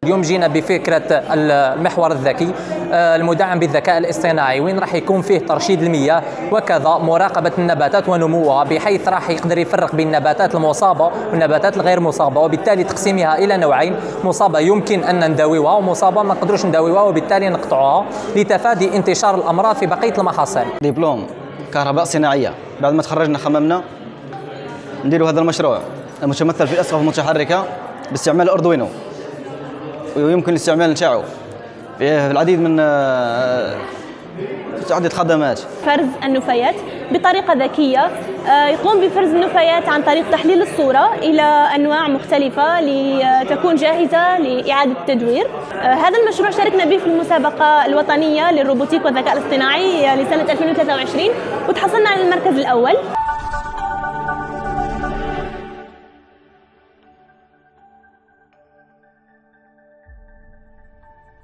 اليوم جينا بفكرة المحور الذكي المدعم بالذكاء الاصطناعي، وين راح يكون فيه ترشيد المياه وكذا مراقبة النباتات ونموها، بحيث راح يقدر يفرق بين النباتات المصابة والنباتات الغير مصابة، وبالتالي تقسيمها إلى نوعين: مصابة يمكن أن نداويها ومصابة ما نقدروش نداويها وبالتالي نقطعها لتفادي انتشار الأمراض في بقية المحاصيل. دبلوم كهرباء صناعية، بعد ما تخرجنا خممنا نديروا هذا المشروع المتمثل في الأسقف المتحركة باستعمال أردوينو، ويمكن الاستعمال نتاعو في العديد من عدة خدمات. فرز النفايات بطريقة ذكية، يقوم بفرز النفايات عن طريق تحليل الصورة إلى أنواع مختلفة لتكون جاهزة لإعادة التدوير. هذا المشروع شاركنا به في المسابقة الوطنية للروبوتيك والذكاء الاصطناعي لسنة 2023 وتحصلنا على المركز الأول.